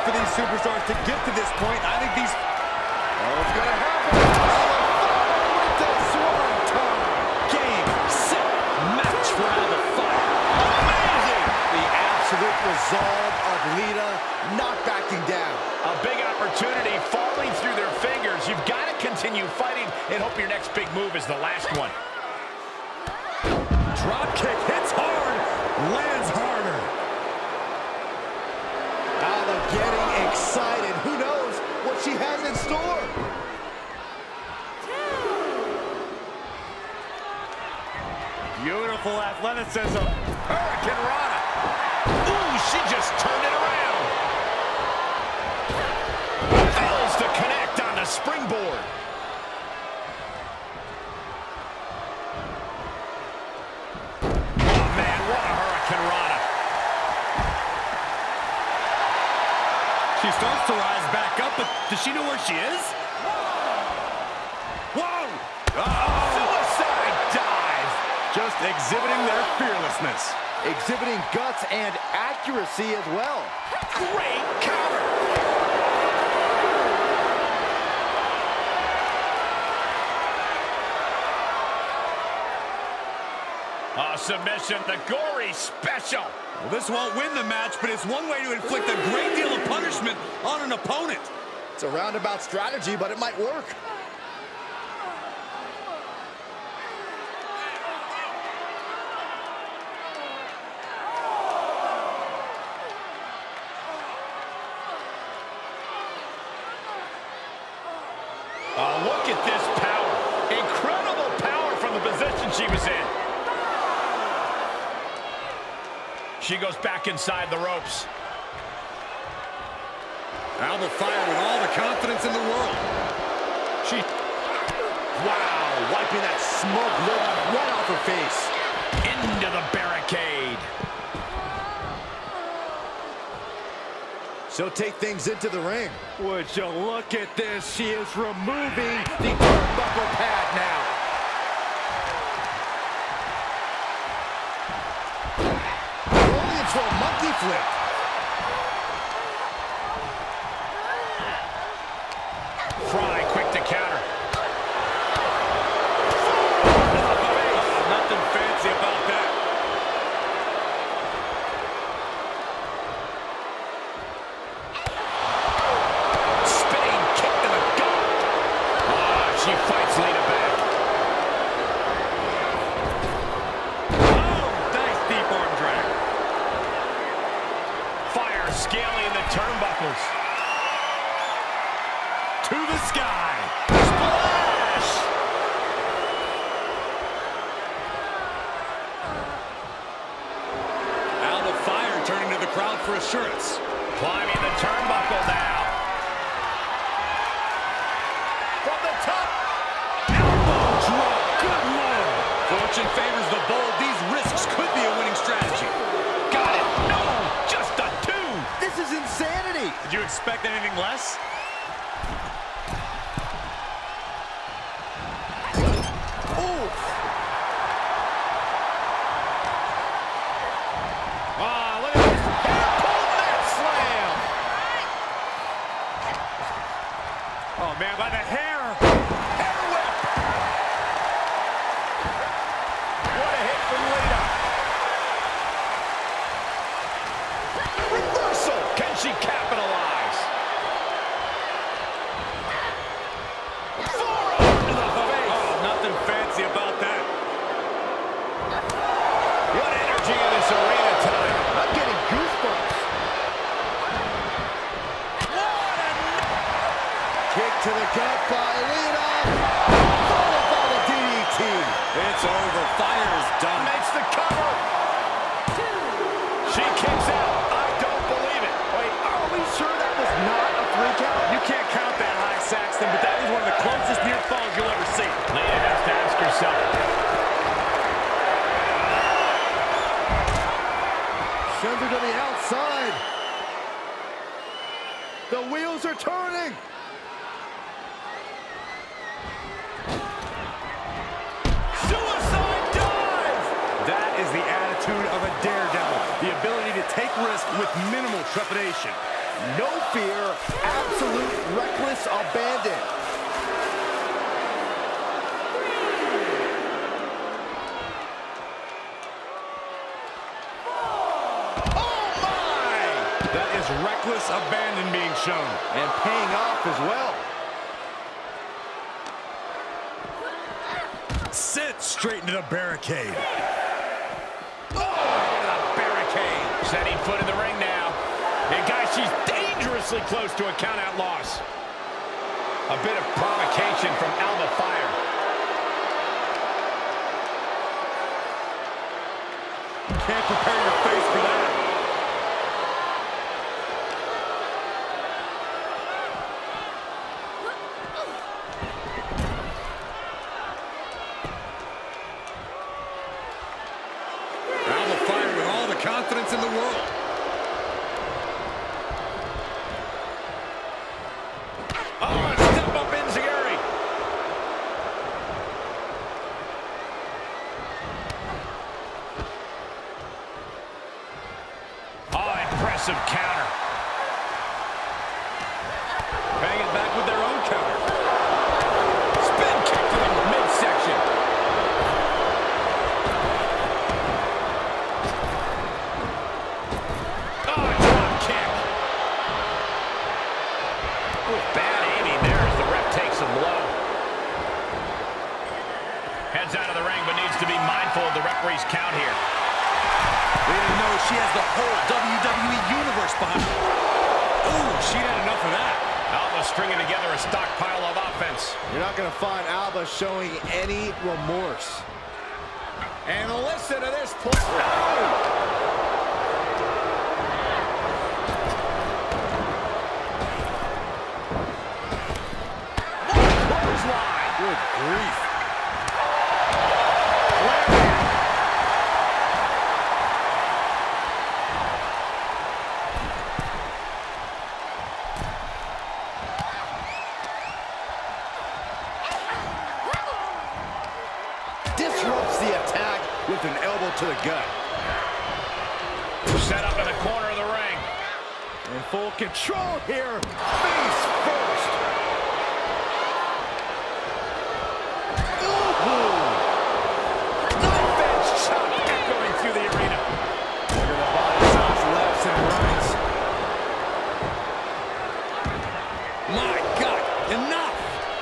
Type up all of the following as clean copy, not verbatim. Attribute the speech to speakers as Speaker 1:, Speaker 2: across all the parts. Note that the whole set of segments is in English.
Speaker 1: for these superstars to get to this point. I think these... Oh, it's gonna happen. With the swanton.
Speaker 2: Game, set, match for Alba Fyre. Amazing!
Speaker 1: The absolute resolve of Lita not backing down.
Speaker 2: A big opportunity falling through their fingers. You've got to continue fighting and hope your next big move is the last one.
Speaker 1: Drop kick hits hard, lands harder. Alba getting excited. Who knows what she has in store? Beautiful athleticism.
Speaker 2: Hurricane Rana. Ooh, she just turned it around. Fails to connect on the springboard. Oh, man, what a Hurricane Rana.
Speaker 1: She starts to rise back up, but does she know where she is? Whoa!
Speaker 2: Suicide dive.
Speaker 1: Just exhibiting their fearlessness. Exhibiting guts and accuracy as well.
Speaker 2: Great counter. Submission, the gory special.
Speaker 1: Well, this won't win the match, but it's one way to inflict a great deal of punishment on an opponent. It's a roundabout strategy, but it might work.
Speaker 2: Look at this power. Incredible power from the position she was in. She goes back inside the ropes.
Speaker 1: Alba Fyre with all the confidence in the world. Wow, wiping that smoke look right off her face.
Speaker 2: Into the barricade.
Speaker 1: She'll take things into the ring. Would you look at this? She is removing the turnbuckle pad now. Rolling into a monkey flip.
Speaker 2: Fry quick to counter.
Speaker 1: Nothing fancy about that.
Speaker 2: She fights Lita back.
Speaker 1: Oh, nice deep arm drag.
Speaker 2: Fire scaling the turnbuckles.
Speaker 1: To the sky.
Speaker 2: Splash!
Speaker 1: Alba Fyre turning to the crowd for assurance.
Speaker 2: Climbing the turnbuckle now. From the top.
Speaker 1: Elbow drop. Good lord. Fortune favors the bold. These risks could be a winning strategy.
Speaker 2: Got it. No, just a 2.
Speaker 1: This is insanity. Did you expect anything less?
Speaker 2: Look at this. Pull that slam.
Speaker 1: Oh, man, by the hair.
Speaker 2: Hair whip. What a hit from Lita. Reversal. Can she capitalize? Forearm to the face.
Speaker 1: Oh, nothing fancy about that.
Speaker 2: What energy in this arena tonight.
Speaker 1: I'm getting goosebumps. Kick to the gut by Lita. Followed by the DDT. It's over. Fyre is done.
Speaker 2: Makes the cover. She kicks out. I don't believe it.
Speaker 1: Wait, are we sure that was not a 3 count? You can't count that high, Saxton, but that was one of the closest near falls you'll ever see.
Speaker 2: Lita has to ask herself.
Speaker 1: Sends her to the outside. The wheels are turning.
Speaker 2: Suicide dive.
Speaker 1: That is the attitude of a daredevil. The ability to take risk with minimal trepidation. No fear, absolute reckless abandon. Oh my! That is reckless abandon being shown. And paying off as well. Sit straight into the barricade.
Speaker 2: Setting foot in the ring now. And guys, she's dangerously close to a count-out loss. A bit of provocation from Alba Fire.
Speaker 1: Can't prepare your face for that. Alba Fire with all the confidence in the world.
Speaker 2: Oh, and step up Enziguri. Oh, impressive counter.
Speaker 1: Bang it back with their own counter.
Speaker 2: Spin kick to the midsection. Oh, drop kick. Oh, bad aiming there as the ref takes a blow. Heads out of the ring, but needs to be mindful of the referee's count here.
Speaker 1: Lita knows she has the whole WWE Universe behind her. Ooh, she had enough of that.
Speaker 2: Alba stringing together a stockpile of offense.
Speaker 1: You're not going to find Alba showing any remorse. And listen to this play. Good grief. Disrupts the attack with an elbow to the gut.
Speaker 2: Set up in the corner of the ring.
Speaker 1: In full control here. Face first.
Speaker 2: Knife edge shot echoing through the arena.
Speaker 1: Look at the body shots, lefts and rights. My God, enough!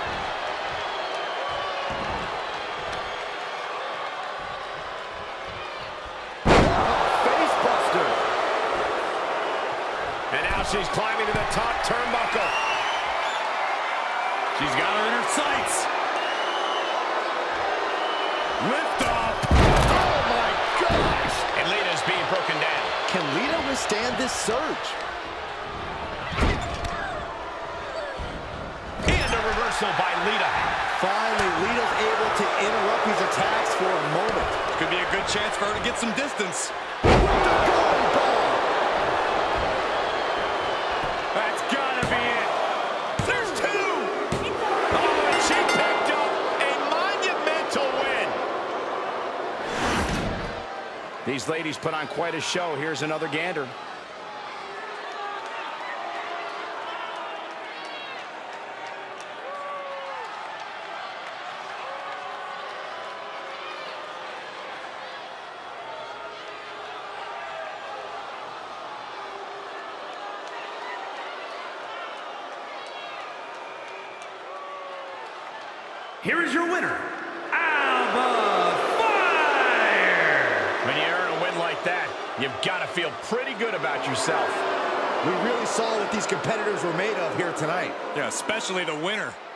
Speaker 1: Face buster.
Speaker 2: And now she's climbing to the top turnbuckle.
Speaker 1: She's got her in her sights. Lift off. Oh my gosh!
Speaker 2: And Lita's being broken down.
Speaker 1: Can Lita withstand this surge?
Speaker 2: And a reversal by Lita.
Speaker 1: Finally, Lita's able to interrupt these attacks for a moment. Could be a good chance for her to get some distance. With the golden ball. That's gotta be it. There's two.
Speaker 2: Oh, and she picked up a monumental win. These ladies put on quite a show. Here's another gander.
Speaker 3: Here is your winner, Alba Fire!
Speaker 2: When you earn a win like that, you've got to feel pretty good about yourself.
Speaker 1: We really saw what these competitors were made of here tonight.
Speaker 4: Yeah, especially the winner.